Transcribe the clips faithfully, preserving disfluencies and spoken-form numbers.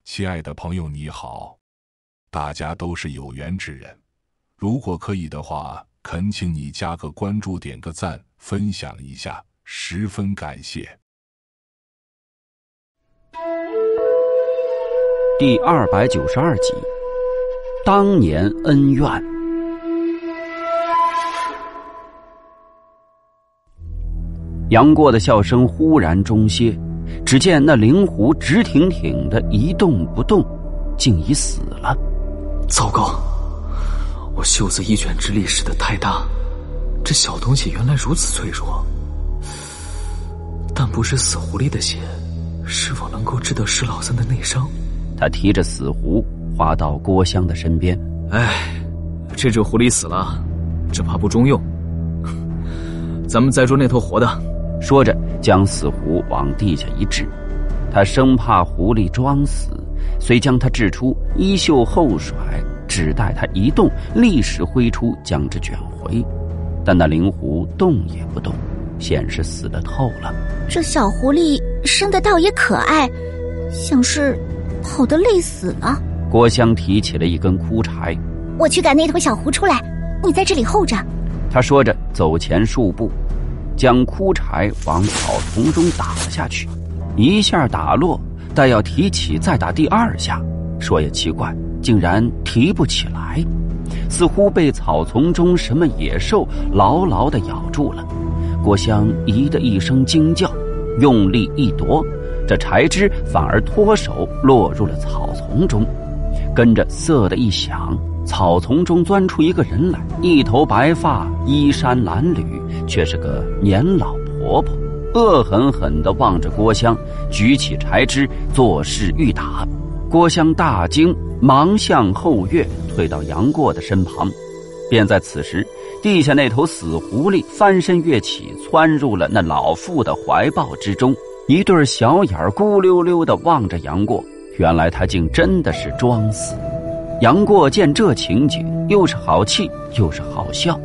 亲爱的朋友你好，大家都是有缘之人，如果可以的话，恳请你加个关注，点个赞，分享一下，十分感谢。 第二百九十二集，当年恩怨。杨过的笑声忽然终歇，只见那灵狐直挺挺的一动不动，竟已死了。 糟糕，我袖子一卷之力使得太大，这小东西原来如此脆弱。但不是死狐狸的血，是否能够治得石老三的内伤？ 他提着死狐滑到郭襄的身边。 哎，这只狐狸死了，只怕不中用，咱们再捉那头活的。 说着将死狐往地下一掷，他生怕狐狸装死，遂将它掷出，衣袖后甩，只待它一动，立时挥出将之卷回。但那灵狐动也不动，显是死得透了。 这小狐狸生得倒也可爱，像是跑得累死了。 郭襄提起了一根枯柴， 我去赶那头小狐出来，你在这里候着。 他说着走前数步，将枯柴往草丛中打了下去，一下打落，待要提起再打第二下，说也奇怪，竟然提不起来，似乎被草丛中什么野兽牢牢地咬住了。郭襄咦的一声惊叫，用力一夺，这柴枝反而脱手落入了草丛中，跟着嗖的一响，草丛中钻出一个人来，一头白发，衣衫褴褛，却是个年老婆婆，恶狠狠地望着郭襄，举起柴枝作势欲打。郭襄大惊，忙向后跃，退到杨过的身旁。便在此时，地下那头死狐狸翻身跃起，窜入了那老妇的怀抱之中，一对小眼咕溜溜地望着杨过。原来他竟真的是装死。杨过见这情景，又是好气又是好笑。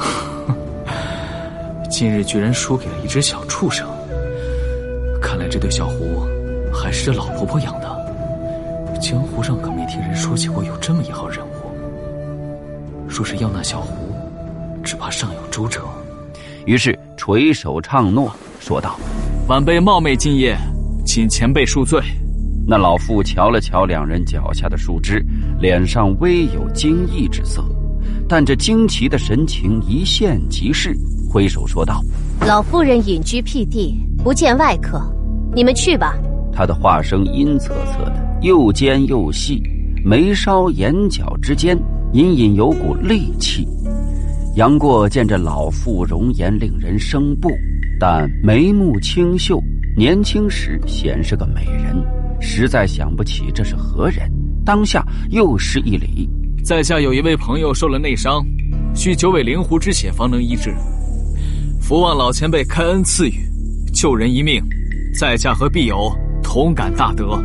今日居然输给了一只小畜生，看来这对小狐还是这老婆婆养的。江湖上可没听人说起过有这么一号人物，若是要那小狐，只怕尚有周折。 于是垂手唱诺，说道： 晚辈冒昧进谒，请前辈恕罪。 那老妇瞧了瞧两人脚下的树枝，脸上微有惊异之色，但这惊奇的神情一现即逝，挥手说道： 老妇人隐居僻地，不见外客，你们去吧。 他的话声阴恻恻的，又尖又细，眉梢眼角之间隐隐有股戾气。杨过见这老妇容颜令人生怖，但眉目清秀，年轻时显是个美人，实在想不起这是何人，当下又施一礼： 在下有一位朋友受了内伤，需九尾灵狐之血方能医治，伏望老前辈开恩赐予，救人一命，在下和必友同感大德。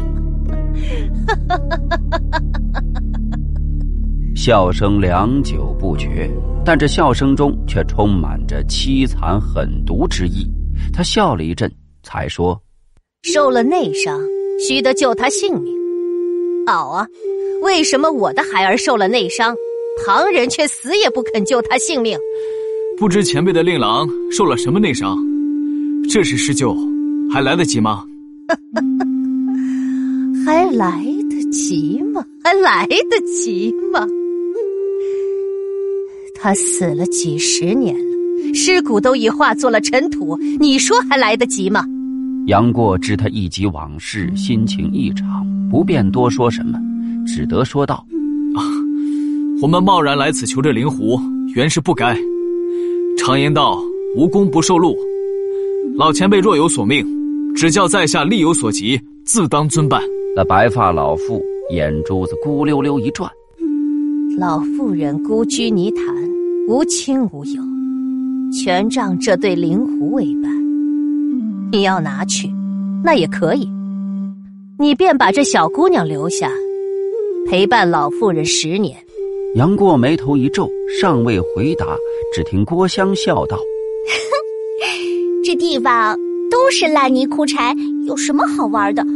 笑声良久不绝，但这笑声中却充满着凄惨狠毒之意。他笑了一阵，才说： 受了内伤，须得救他性命。好啊，为什么我的孩儿受了内伤，旁人却死也不肯救他性命？ 不知前辈的令郎受了什么内伤？这时施救还来得及吗？ 还来得及吗？还来得及吗？他死了几十年了，尸骨都已化作了尘土，你说还来得及吗？ 杨过知他一及往事，心情异常，不便多说什么，只得说道： 啊，我们贸然来此求这灵狐，原是不该。常言道，无功不受禄。老前辈若有所命，只叫在下力有所及，自当遵办。 那白发老妇眼珠子咕溜溜一转： 老妇人孤居泥潭，无亲无友，全仗这对灵狐为伴。你要拿去，那也可以，你便把这小姑娘留下，陪伴老妇人十年。 杨过眉头一皱，尚未回答，只听郭襄笑道： 这地方都是烂泥枯柴，有什么好玩的？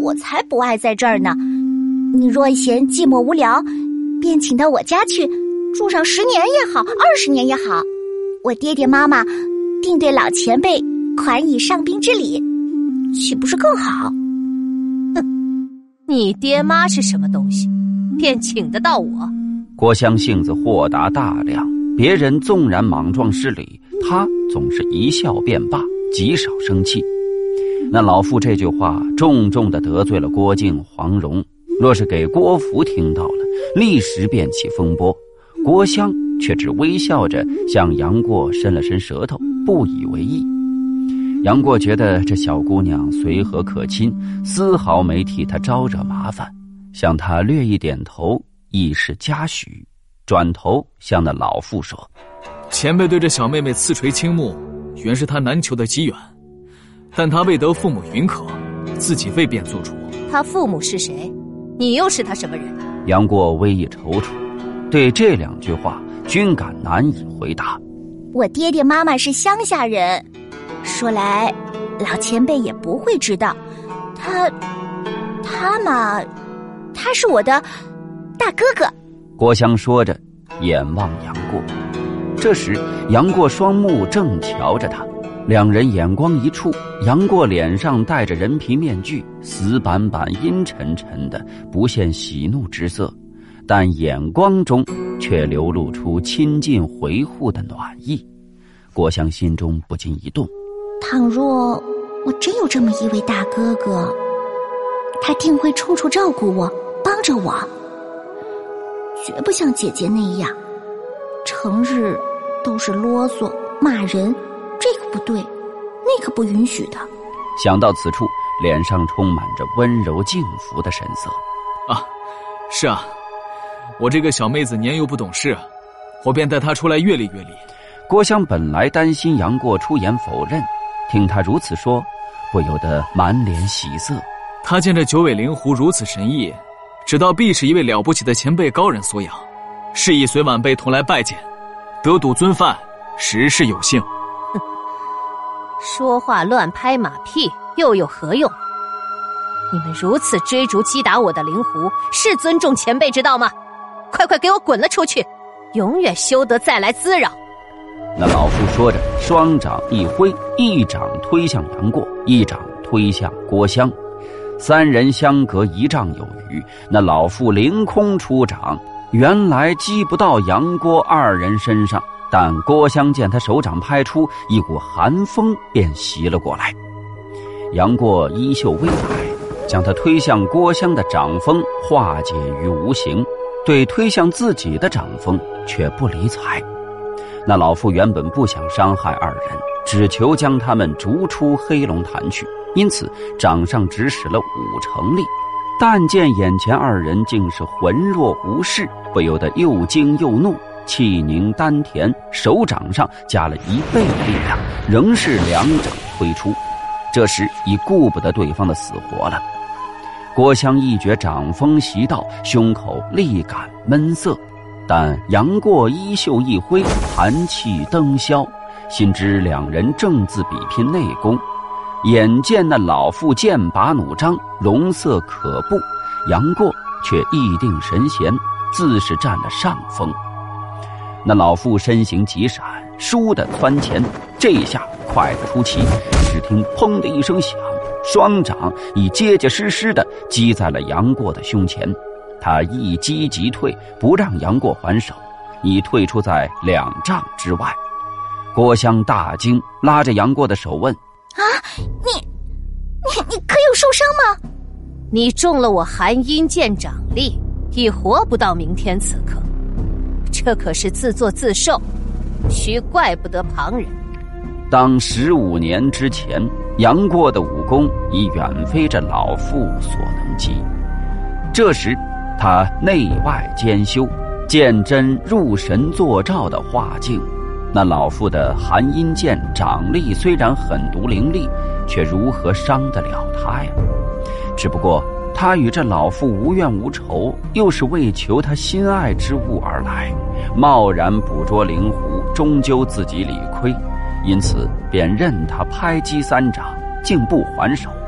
我才不爱在这儿呢。你若嫌寂寞无聊，便请到我家去住上十年也好，二十年也好。我爹爹妈妈定对老前辈款以上宾之礼，岂不是更好？ 哼，你爹妈是什么东西，便请得到我？ 郭襄性子豁达大量，别人纵然莽撞失礼，他总是一笑便罢，极少生气。那老妇这句话重重地得罪了郭靖、黄蓉，若是给郭芙听到了，立时便起风波。郭襄却只微笑着向杨过伸了伸舌头，不以为意。杨过觉得这小姑娘随和可亲，丝毫没替她招惹麻烦，向她略一点头，以示嘉许，转头向那老妇说： 前辈对这小妹妹赐垂青目，原是她难求的机缘，但她未得父母允可，自己未便做主。 她父母是谁？你又是她什么人？ 杨过微一踌躇，对这两句话均感难以回答。 我爹爹妈妈是乡下人，说来老前辈也不会知道，他他嘛他是我的大哥哥。 郭襄说着眼望杨过，这时杨过双目正瞧着他，两人眼光一触，杨过脸上戴着人皮面具，死板板阴沉沉的，不现喜怒之色，但眼光中却流露出亲近回护的暖意。郭襄心中不禁一动， 倘若我真有这么一位大哥哥，他定会处处照顾我，帮着我，绝不像姐姐那样成日都是啰嗦骂人，这个不对，那个不允许的。 想到此处，脸上充满着温柔敬服的神色。 啊，是啊，我这个小妹子年幼不懂事，我便带她出来阅历阅历。 郭襄本来担心杨过出言否认，听他如此说，不由得满脸喜色。 他见这九尾灵狐如此神异，知道必是一位了不起的前辈高人所养，示意随晚辈同来拜见，得睹尊范，实是有幸。 哼，说话乱拍马屁又有何用？你们如此追逐击打我的灵狐，是尊重前辈之道吗？快快给我滚了出去，永远休得再来滋扰。 那老妇说着，双掌一挥，一掌推向杨过，一掌推向郭襄，三人相隔一丈有余。那老妇凌空出掌，原来击不到杨郭二人身上，但郭襄见他手掌拍出，一股寒风便袭了过来。杨过衣袖微摆，将他推向郭襄的掌风化解于无形，对推向自己的掌风却不理睬。那老妇原本不想伤害二人，只求将他们逐出黑龙潭去，因此掌上只使了五成力。但见眼前二人竟是浑若无事，不由得又惊又怒，气凝丹田，手掌上加了一倍力量，仍是两掌挥出。这时已顾不得对方的死活了。郭襄一觉掌风袭到，胸口立感闷涩，但杨过衣袖一挥，寒气登霄，心知两人正自比拼内功。眼见那老妇剑拔弩张，容色可怖，杨过却意定神闲，自是占了上风。那老妇身形急闪，倏地窜前，这一下快得出奇，只听砰的一声响，双掌已结结实实地击在了杨过的胸前。他一击即退，不让杨过还手，已退出在两丈之外。郭襄大惊，拉着杨过的手问： 啊，你你你可有受伤吗？ 你中了我寒阴剑掌力，已活不到明天此刻，这可是自作自受，须怪不得旁人。 当十五年之前，杨过的武功已远非这老妇所能及。这时他内外兼修，见真入神坐照的化境。那老妇的寒阴剑掌力虽然狠毒凌厉，却如何伤得了他呀？只不过他与这老妇无怨无仇，又是为求他心爱之物而来，贸然捕捉灵狐，终究自己理亏，因此便任他拍击三掌，竟不还手。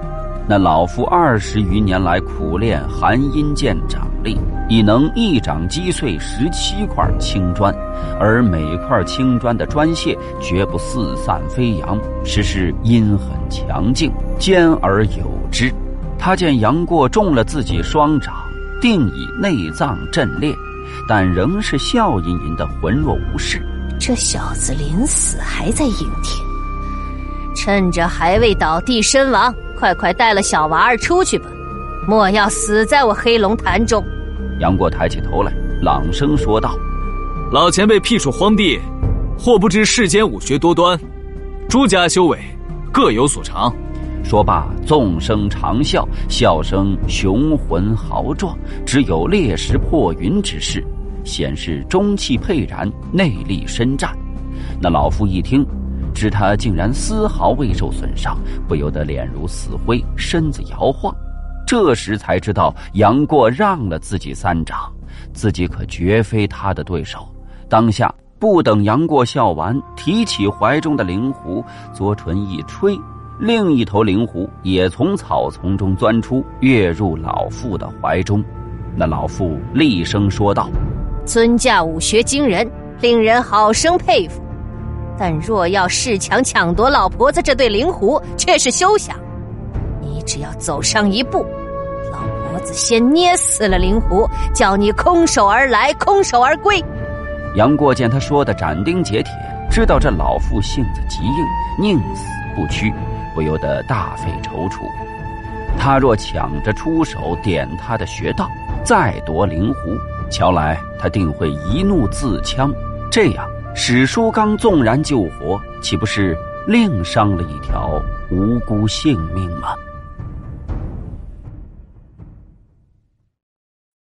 那老夫二十余年来苦练寒阴剑掌力，已能一掌击碎十七块青砖，而每块青砖的砖屑绝不四散飞扬，实是阴狠强劲，坚而有之。他见杨过中了自己双掌，定以内脏震裂，但仍是笑吟吟的浑若无事。 这小子临死还在应天，趁着还未倒地身亡，快快带了小娃儿出去吧，莫要死在我黑龙潭中。 杨过抬起头来，朗声说道： 老前辈辟处荒地，或不知世间武学多端，诸家修为各有所长。 说罢纵声长啸，笑声雄浑豪壮，只有裂石破云之势，显示中气沛然，内力深湛。那老夫一听，知他竟然丝毫未受损伤，不由得脸如死灰，身子摇晃。这时才知道杨过让了自己三掌，自己可绝非他的对手。当下不等杨过笑完，提起怀中的灵狐，左唇一吹，另一头灵狐也从草丛中钻出，跃入老妇的怀中。那老妇厉声说道： 尊驾武学惊人，令人好生佩服，但若要恃强抢夺老婆子这对灵狐，却是休想。你只要走上一步，老婆子先捏死了灵狐，叫你空手而来，空手而归。 杨过见他说的斩钉截铁，知道这老妇性子极硬，宁死不屈，不由得大费踌躇。他若抢着出手点他的穴道，再夺灵狐，瞧来他定会一怒自戕，这样史书刚纵然救活，岂不是另伤了一条无辜性命吗？